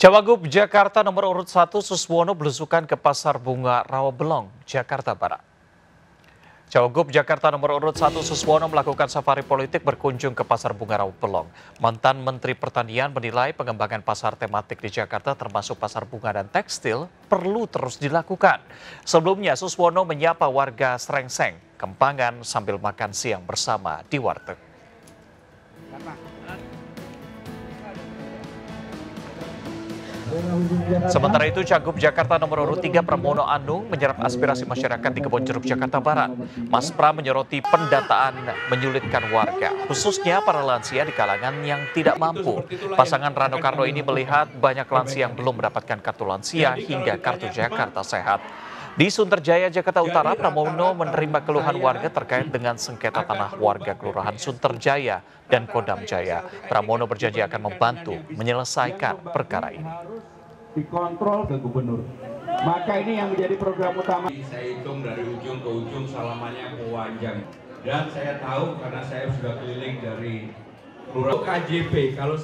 Cawagup Jakarta nomor urut 1 Suswono belusukan ke Pasar Bunga Rawabelong, Jakarta Barat. Cawagup Jakarta nomor urut 1 Suswono melakukan safari politik berkunjung ke Pasar Bunga Rawabelong. Mantan Menteri Pertanian menilai pengembangan pasar tematik di Jakarta termasuk pasar bunga dan tekstil perlu terus dilakukan. Sebelumnya Suswono menyapa warga Srengseng, Kempangan sambil makan siang bersama di warteg. Sementara itu, Cagup Jakarta nomor urut 3 Pramono Anung menyerap aspirasi masyarakat di Kebonjeruk, Jakarta Barat. Mas Pra menyoroti pendataan menyulitkan warga, khususnya para lansia di kalangan yang tidak mampu. Pasangan Rano Karno ini melihat banyak lansia yang belum mendapatkan kartu lansia hingga kartu Jakarta Sehat. Di Sunterjaya, Jakarta Utara, Pramono menerima keluhan warga terkait dengan sengketa tanah warga Kelurahan Sunterjaya dan Kodam Jaya. Pramono berjanji akan membantu menyelesaikan perkara ini. Dikontrol ke gubernur. Maka ini yang menjadi program utama. Saya hitung dari ujung ke ujung salamannya panjang. Dan saya tahu karena saya sudah keliling dari KJP. Kalau